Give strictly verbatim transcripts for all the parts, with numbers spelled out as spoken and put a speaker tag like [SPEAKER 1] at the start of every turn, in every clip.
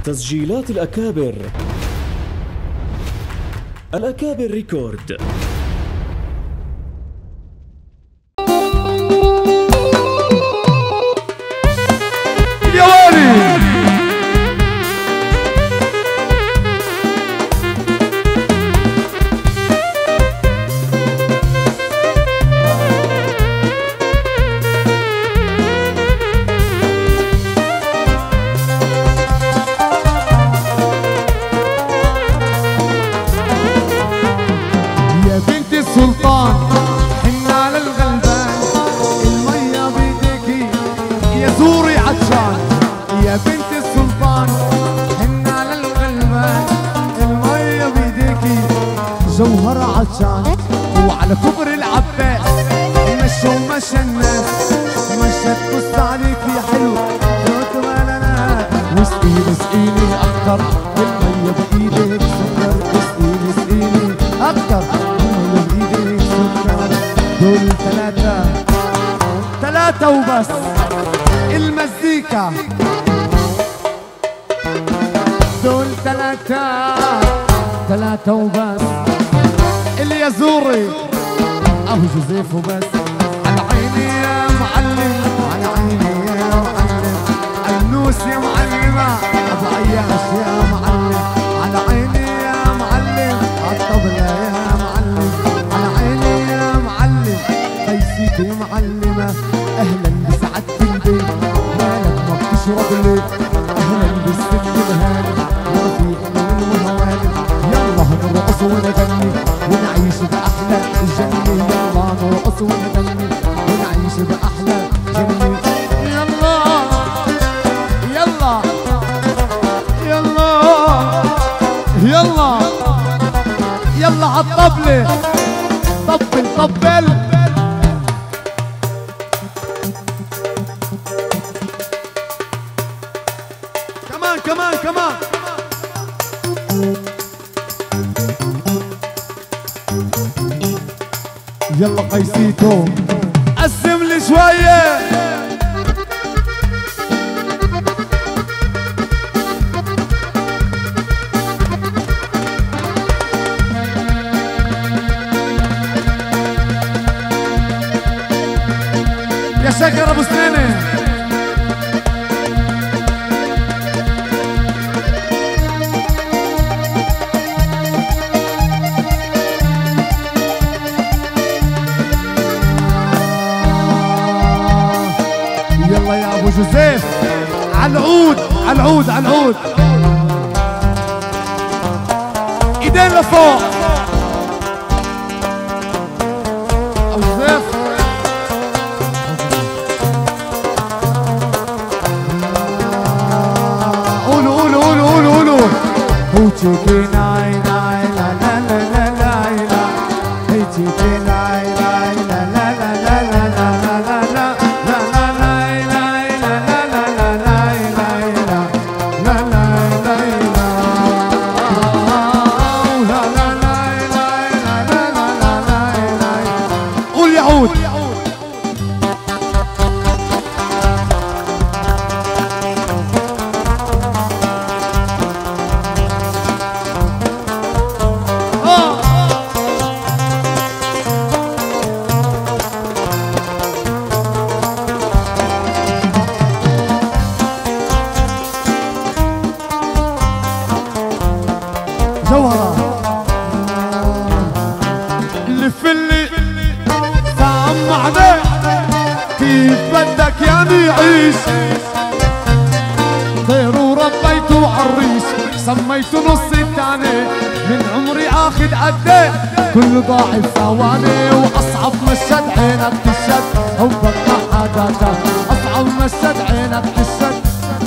[SPEAKER 1] تسجيلات الأكابر. الأكابر ريكورد.
[SPEAKER 2] يا والي
[SPEAKER 3] سلطان حنا على الغلبان، المية بيديكي يا زوري عطشان. يا بنت السلطان حنا على الغلبان، المية بيديكي جوهرة عطشان. وعلى كبر العباس مشى ومشى الناس، مشت بص عليك يا حلو قلت مالنا. واسقيني اسقيني اكتر المية بايدك سكر، اسقيني اسقيني اكتر دول ثلاثة ثلاثة وبس. المزيكا دول ثلاثة ثلاثة وبس. اليازوري أبو جوزيف وبس. على عيني يا معلم، على عيني يا معلم، النوس يا معلمة، أبو عياش يا معلم. على عيني يا معلم، عالطبلة يا معلم، على عيني يا معلم، قيسيك يا معلمة. أهلا بسعادة البيت، مالك ما بتشرب ليه؟ أهلا بالست الهانم ورفيقنا والهوانم. يلا نرقص ونغني ونعيش بأحلى الجنة، يلا نرقص ونغني ونعيش بأحلى جنة. يلا يلا يلا يلا يلا عالطبلة، طبل طبل. كمان كمان كمان. يلا قيسيتو قسم لي شوية. يا شاكر ابو سنينه. يلا يا ابو جوزيف على العود، على العود، على العود، ايدين لفوق. ابو جوزيف قولوا قولوا قولوا قولوا قولوا. هوتشيكي ناي ناي لا لا لا لا لا لا، هوتشيكي ناي ناي لا لا لا لا لا لا لا لا. جوهرة لف اللي سمعنا كيف بدك يعني عيش. طير وربيته عالريش، سميته نص التاني من عمري اخد قديه، كل ضاعف ثواني. واصعب مشهد عينك تشد، حبك ما حدا شاف. اصعب مشهد عينك تشد.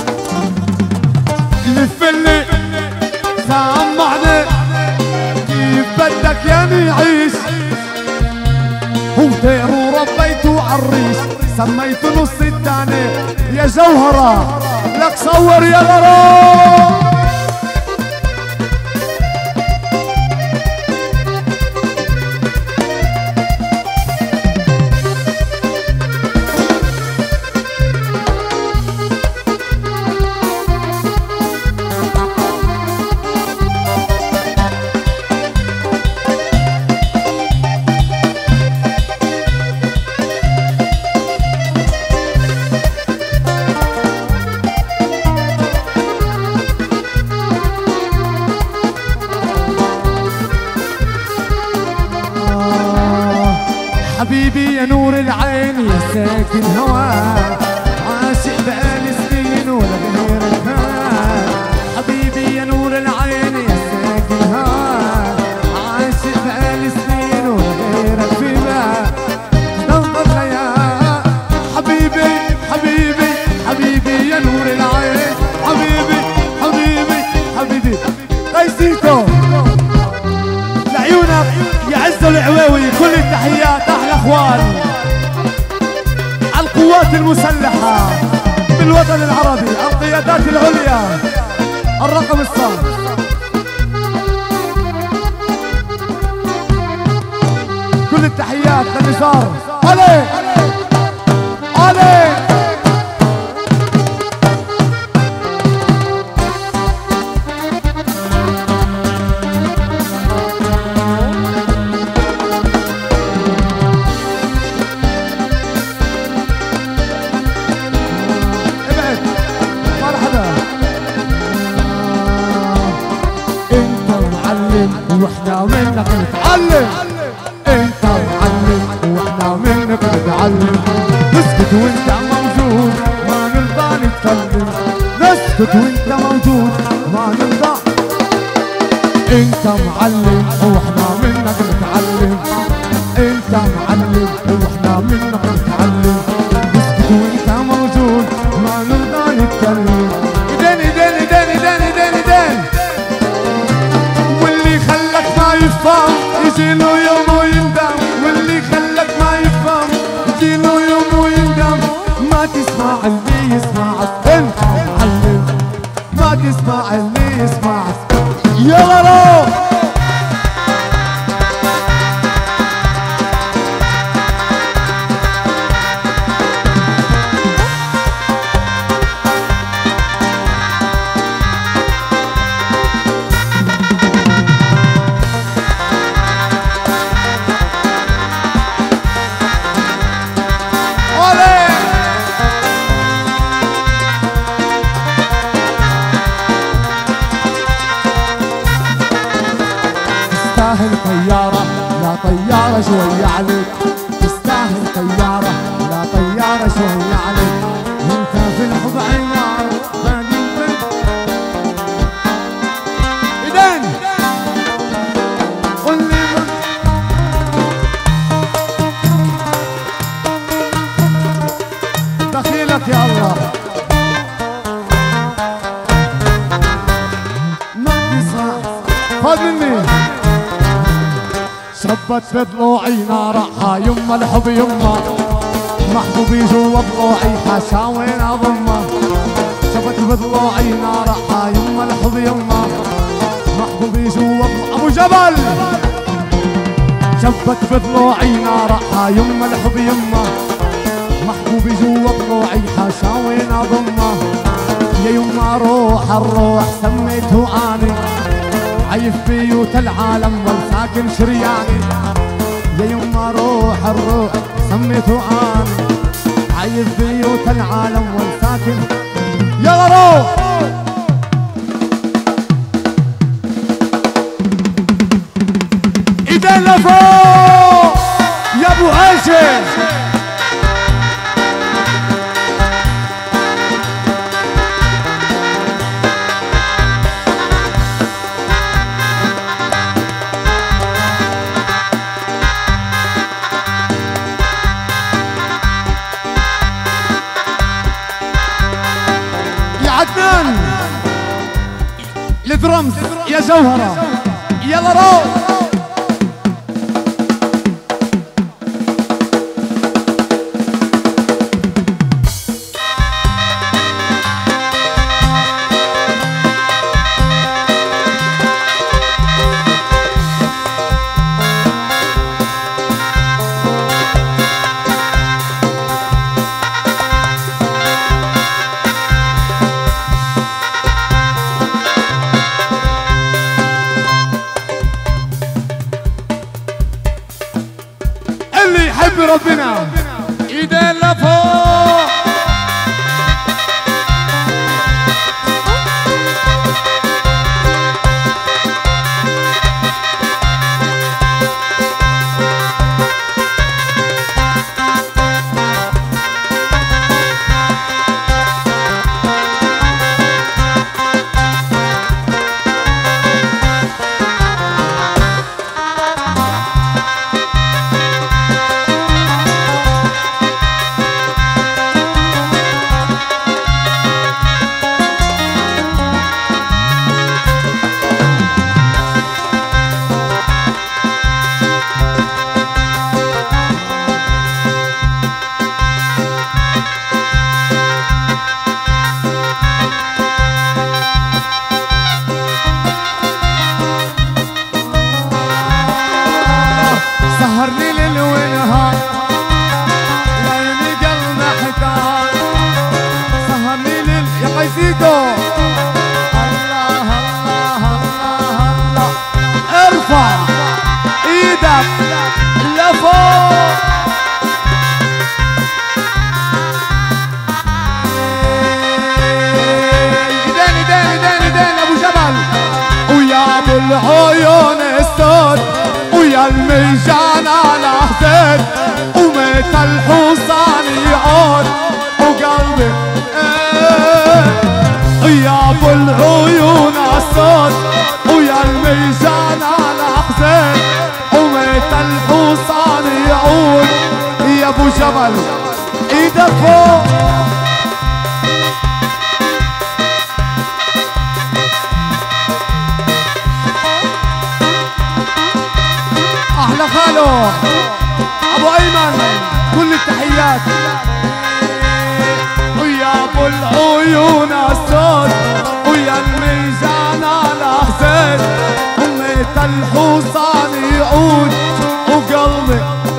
[SPEAKER 3] لف اللي سمعني كيف بدك يعني عيش. هو طير وربيته عالريش، سميته نص التاني. يا جوهرة لك صور يا غرام. كل التحيات احلى اخوان القوات المسلحة بالوطن العربي، القيادات العليا، الرقم الصاد. كل التحيات للنزار. علي علي واحنا منك نتعلم، انت معلم واحنا منك نتعلم. نسكت وانت موجود ما نرضى نتكلم، نسكت وانت موجود ما نرضى. انت معلم واحنا منك نتعلم، انت معلم واحنا منك نتعلم. نسكت وانت موجود ما نرضى نتكلم. ايدين ايدين ايدين ايدين ايدين ايدين. يفهم يجيله يوم ويندم، واللي خلك ما يفهم يجيله يوم ويندم. ما تسمع اللي يسمعك انت معلم، ما تسمع اللي يسمعك. يلا روح تستاهل طيارة لا طيارة شوية عليك، تستاهل طيارة لا طيارة شوية عليك. انت في الحب عيار بعدين بنت ايدين. قل لي من دخيلك يا الله. ما تسمع خذ مني. شبت في ضلوعي نارها يما الحب يما، محبوبي جوا ضلوعي حاشا وين اضمه. شبت في ضلوعي نارها يما الحب يما، محبوبي جوا ابو جبل. شبت في ضلوعي نارها يما الحب يما، محبوبي جوا ضلوعي حاشا وين اضمه. يا يما روح الروح سميته اني، عايف بيوت العالم والساكن شرياني. يا يما روح الروح سميته اني، عايف بيوت العالم والساكن. يلا روح ايدين لفوق يا ابو هاشم. عدنان الدرمز يا جوهرة. يلا روح قيسيتو الله الله الله الله ارفع ايدك لفوق ايدين ايدين ايدين ايدين ابو جبل ويا ابو العيون السود ويا الميجان على حسين ومتى الحصان يعود وقلبي يا ابو العيون السود ويا الميزان على حسين ومتى الحصان يعود يا ابو جبل ايدك فوق احلى خالو ابو ايمن كل التحيات ويا ابو العيون السود ويا الميزان على حسين ومتى الحصان يعود وقلبي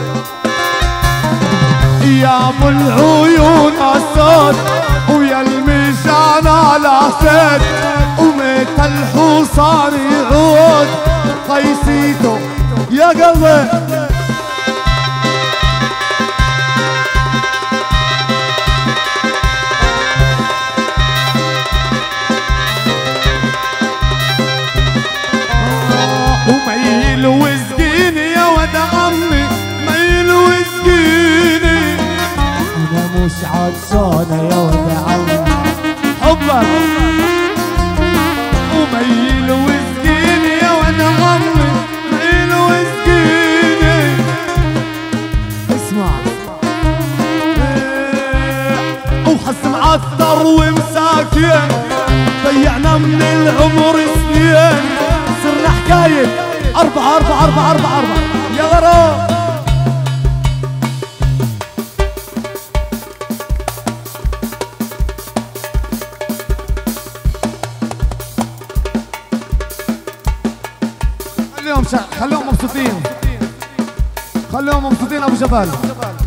[SPEAKER 3] يا ابو العيون السود ويا الميزان على حسين ومتى الحصان يعود قيسيتو يا قلبي وميل وسقيني يا ود عمي ميل وسقيني انا مش عطشانه يا ود عمي حبك وميل وسقيني يا ود عمي ميل وسقيني اسمع وحس معطر ومساكين ضيعنا من العمر سنين صرنا حكاية أربعة أربعة أربعة أربعة أربعة يا غرام خليهم شا... خليهم مبسوطين خليهم مبسوطين أبو جبال